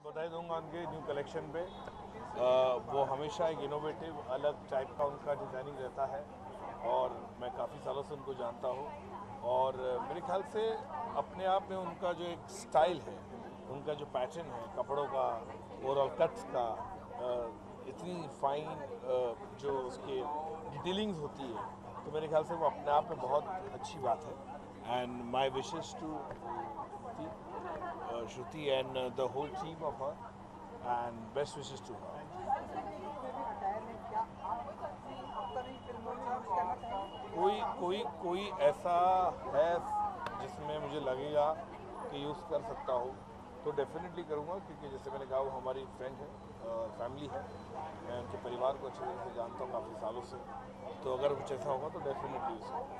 बधाई दूंगा उनके न्यू कलेक्शन पे। वो हमेशा एक इनोवेटिव अलग टाइप का उनका डिज़ाइनिंग रहता है और मैं काफ़ी सालों से उनको जानता हूँ और मेरे ख्याल से अपने आप में उनका जो एक स्टाइल है, उनका जो पैटर्न है कपड़ों का, ओवरऑल कट्स का, इतनी फाइन जो उसके डिटेलिंग्स होती है, तो मेरे ख्याल से वो अपने आप में बहुत अच्छी बात है। And my wishes to Shruti and the whole team of her, and best wishes to her. कोई ऐसा है जिसमें मुझे लगेगा कि यूज़ कर सकता हूँ तो डेफिनेटली करूँगा, क्योंकि जैसे मैंने कहा वो हमारी फ्रेंड है, फैमिली है, मैं उनके परिवार को अच्छी तरह से जानता हूँ काफ़ी सालों से, तो अगर कुछ ऐसा होगा तो डेफिनेटली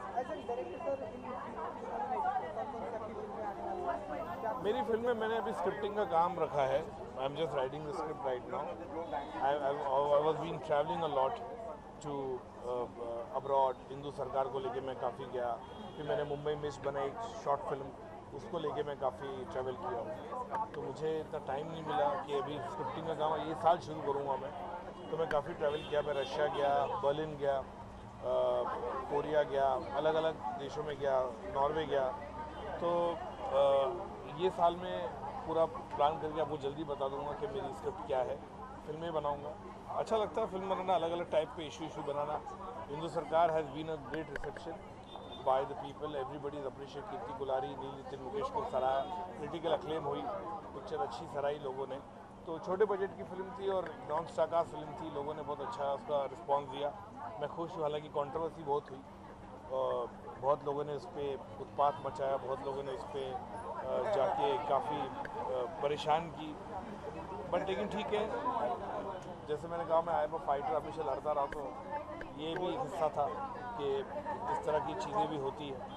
मेरी फिल्म में मैंने अभी स्क्रिप्टिंग का काम रखा है। I am just writing the script right now. I was been travelling a lot to abroad. Indu Sarkar को लेके मैं काफ़ी गया, फिर मैंने मुंबई मिस बनाई एक शॉर्ट फिल्म, उसको लेके मैं काफ़ी ट्रैवल किया हूँ, तो मुझे इतना टाइम नहीं मिला कि अभी स्क्रिप्टिंग का काम ये साल शुरू करूँगा मैं। तो मैं काफ़ी ट्रैवल किया, मैं रशिया गया, बर्लिन गया, कोरिया गया, अलग अलग देशों में गया, नॉर्वे गया। तो ये साल में पूरा प्लान करके आपको जल्दी बता दूंगा कि मेरी स्क्रिप्ट क्या है, फिल्में बनाऊंगा। अच्छा लगता है फिल्म बनाना, अलग अलग टाइप के इशू बनाना। Indu Sarkar has been a great reception by the people, everybody is appreciate. Kirti Kulhari, Neil Nitin, Mukesh को सराहा, क्रिटिकल अक्लेम हुई, पिक्चर अच्छी सराही लोगों ने। तो छोटे बजट की फिल्म थी और नॉन स्टारकास्ट फिल्म थी, लोगों ने बहुत अच्छा उसका रिस्पॉन्स दिया, मैं खुश हूँ। हालांकि कंट्रोवर्सी बहुत हुई, बहुत लोगों ने उस पर उत्पात मचाया, बहुत लोगों ने उस पर जाके काफ़ी परेशान की, बट लेकिन ठीक है, जैसे मैंने कहा मैं आई एम अ फाइटर, हमेशा लड़ता रहा, तो ये भी एक हिस्सा था कि इस तरह की चीज़ें भी होती है।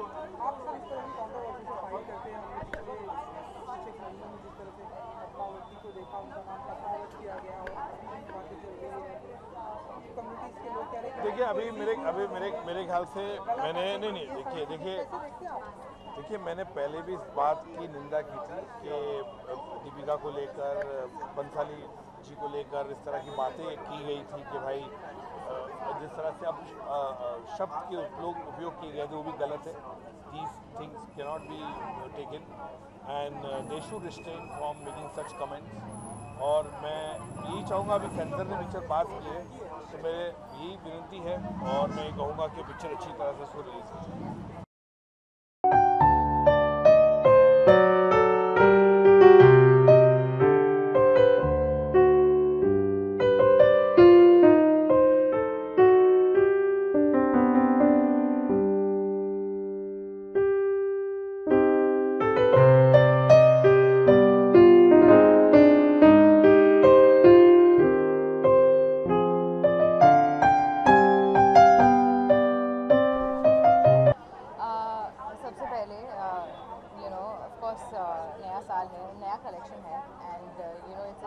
देखिए अभी मेरे ख्याल से मैंने नहीं देखिए मैंने पहले भी इस बात की निंदा की थी कि दीपिका को लेकर, बंसाली जी को लेकर इस तरह की बातें की गई थी कि भाई जिस तरह से अब शब्द के उपयोग किए गए थे वो भी गलत है। These things can not be taken and they should restrain from making such comments. और मैं यही चाहूँगा, अभी सेंसर ने पिक्चर पास की है, तो मेरे यही विनती है और मैं कहूँगा कि पिक्चर अच्छी तरह से उसको रिलीज हो जाए। नया साल है, नया कलेक्शन है एंड इट्स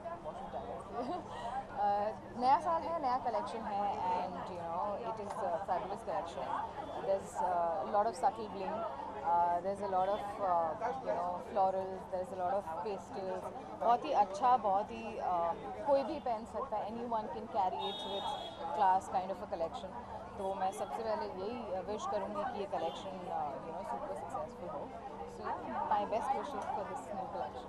नया साल है, नया कलेक्शन है and it is fabulous collection. There is lot of subtle bling, there is a lot of florals, there is a lot of pastels. बहुत ही अच्छा, बहुत ही कोई भी पहन सकता है, any one can carry it with class kind of a collection. तो मैं सबसे पहले यही विश करूँगी कि ये कलेक्शन सुपर सक्सेसफुल हो। So my best wishes for this new collection.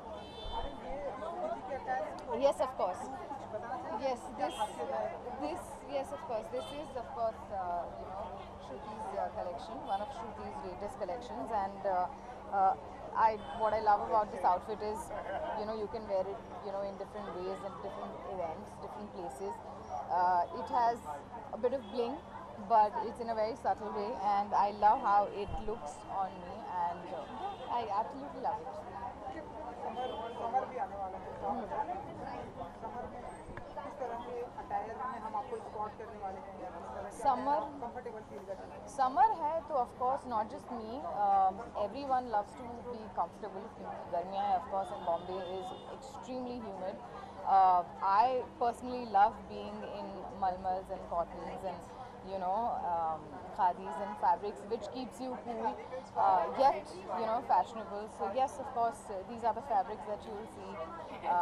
Yes, of course. Yes, yes, of course. This is, of course, Shruti's collection, one of Shruti's latest collections, and what I love about this outfit is, you can wear it, in different ways and different events, different places. It has a bit of bling, but it's in a very subtle way, and I love how it looks on me, and I absolutely love it. Summer भी आने वाला है, summer में किस तरह के attire में हम आपको स्पॉट करने वाले हैं, या किस तरह समर कंफर्टेबल फील करते हैं? समर है तो of course not just me, everyone loves to be comfortable, क्योंकि गर्मियाँ है of course, and Bombay is extremely humid. I personally love being in malmals and cottons and khadis and fabrics, which keeps you cool yet fashionable. So yes, of course, these are the fabrics that you will see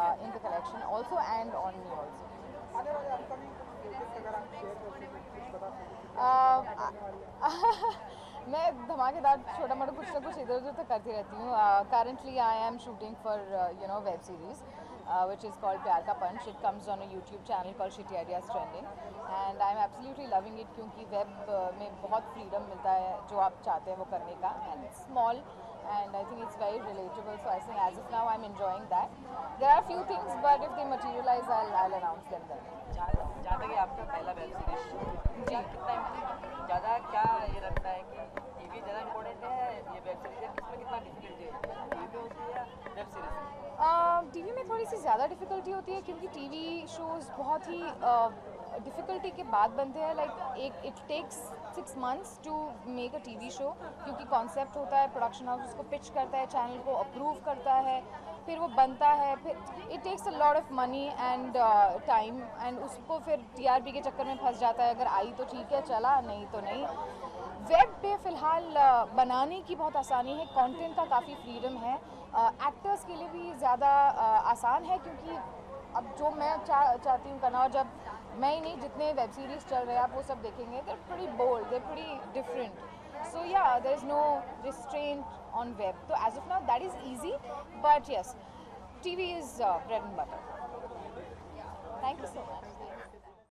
also and on me also. मैं धमाकेदार छोटा मोटा कुछ ना कुछ इधर उधर तो करती रहती हूँ. Currently I am shooting for web series which is called प्यार का पंच. It comes on a YouTube channel called Shitty Ideas Trending and I am absolutely loving it क्योंकि web में बहुत freedom मिलता है जो आप चाहते हैं वो करने का, and it's small and I think it's very relatable, so I think as of now I'm enjoying that. There are a few things but if they materialize I'll announce them then. जहाँ तक आपका पहला web series जी कितना ज़्यादा क्या ये लगता है कि टीवी ज़्यादा इम्पोर्टेंट है ये वेब सीरीज है, किसमें कितना डिफिकल्टी है टीवी होती है या वेब सीरीज? टीवी में थोड़ी सी ज़्यादा डिफ़िकल्टी होती है क्योंकि टीवी शोज़ बहुत ही डिफ़िकल्टी के बाद बनते हैं. Like it takes 6 months to make a TV show क्योंकि कॉन्सेप्ट होता है, प्रोडक्शन हाउस उसको पिच करता है, चैनल को अप्रूव करता है, फिर वो बनता है, फिर it takes a lot of money and time and उसको फिर टीआरपी के चक्कर में फंस जाता है. अगर आई तो ठीक है चला, नहीं तो नहीं. वेब पे फ़िलहाल बनाने की बहुत आसानी है, कंटेंट का काफ़ी फ्रीडम है, एक्टर्स के लिए भी ज़्यादा आसान है क्योंकि अब जो मैं चाहती हूँ करना, और जब मैं ही नहीं जितने वेब सीरीज़ चल रहे हैं आप वो सब देखेंगे, they're pretty bold, they're pretty different. So yeah, there is no restraint on web. So as of now that is easy, but yes, TV is bread and butter. Thank you so much.